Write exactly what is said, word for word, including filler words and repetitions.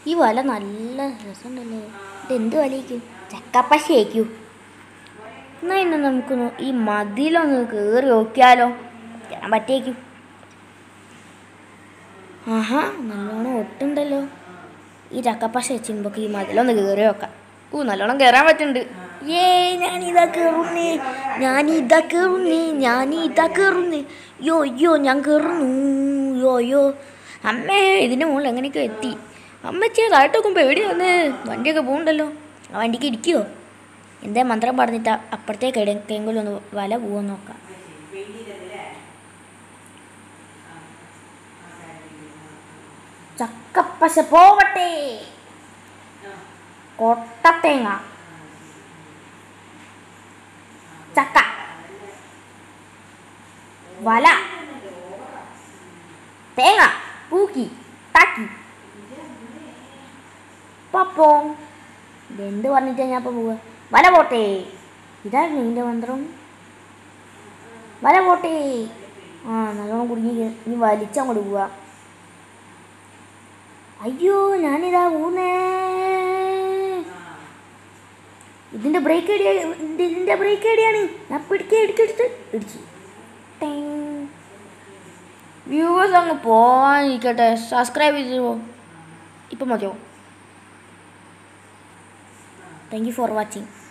ഈ വല നല്ല രസമുണ്ടല്ലോ. ഇതെന്ത് വലയ്ക്കും? ചക്കപ്പശയ്ക്കൂ. എന്നാൽ ഇന്ന് നമുക്കൊന്ന് ഈ മതിലൊന്ന് കയറി നോക്കിയാലോ? കയറാൻ പറ്റിയേക്കും. ആഹാ, നല്ലോണം ഒട്ടുണ്ടല്ലോ. ഈ ചക്കപ്പശ വെച്ചുമ്പോൾ ഈ മതിലൊന്ന് കയറി നോക്കാം. ഓ, നല്ലോണം കയറാൻ പറ്റുന്നുണ്ട്. ഏ ഞാനിതാ കയറുന്നേ, ഞാനിതാ കയറുന്നേ, ഞാനിതാ കയറുന്നേ. യോ യോ ഞാൻ കയറുന്നു. യോ യോ അമ്മേ, ഇതിൻ്റെ മുകളിൽ എങ്ങനെയൊക്കെ എത്തി. അമ്മച്ചേതായിട്ടൊക്കെ പേടിയാന്ന്. വണ്ടിയൊക്കെ പോകണ്ടല്ലോ. ആ വണ്ടിക്ക് ഇരിക്കുവോ? എന്തേ മന്ത്രം പറഞ്ഞിട്ടാ അപ്പുറത്തേക്ക് എവിടെയെങ്കിലും ഒന്ന് വല പോവാൻ നോക്കാം. ചക്കപ്പശ പോവട്ടെ. കൊട്ടത്തേങ്ങ, ചക്ക, വല, തേങ്ങ, പൂക്കി, താക്കി, പപ്പോ. ഇതെന്ത് പറഞ്ഞിട്ടാ ഞാൻ ഇപ്പം പോവുക? വല പോട്ടെ. ഇതായിരുന്നു ഇതിൻ്റെ മന്ത്രം. വല പോട്ടെ. ആ, നല്ലോണം കുടുങ്ങി. ഇനി വലിച്ചങ്ങോട്ട് പോവാ. അയ്യോ, ഞാനിതാ ഊന്നേ. ഇതിൻ്റെ ബ്രേക്ക് എടിയാ, ഇതിൻ്റെ ബ്രേക്ക് എടിയാണ്. ഞാൻ പിടിക്കുക, ഇടിക്കെടുത്ത് ഇടിച്ചു. വ്യൂവേഴ്സ് അങ്ങ് പോവാനിരിക്കട്ടെ. സബ്സ്ക്രൈബ് ചെയ്തോ. ഇപ്പം മതിയോ? Thank you for watching.